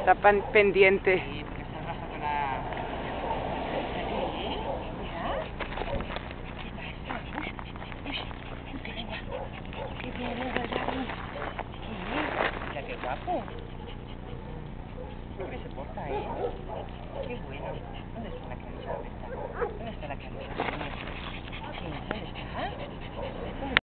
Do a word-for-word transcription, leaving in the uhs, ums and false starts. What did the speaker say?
Está pan- pendiente. Sí, porque está bajando la... Sí, mira. Está, está. Uy, uy, uy, qué linda. Qué bien, linda ya. Sí, mira qué guapo. Qué bien se porta, ¿eh? Qué bueno. ¿Dónde está la Clarisa? ¿Dónde está? ¿Dónde está la Clarisa? Sí, ¿dónde está?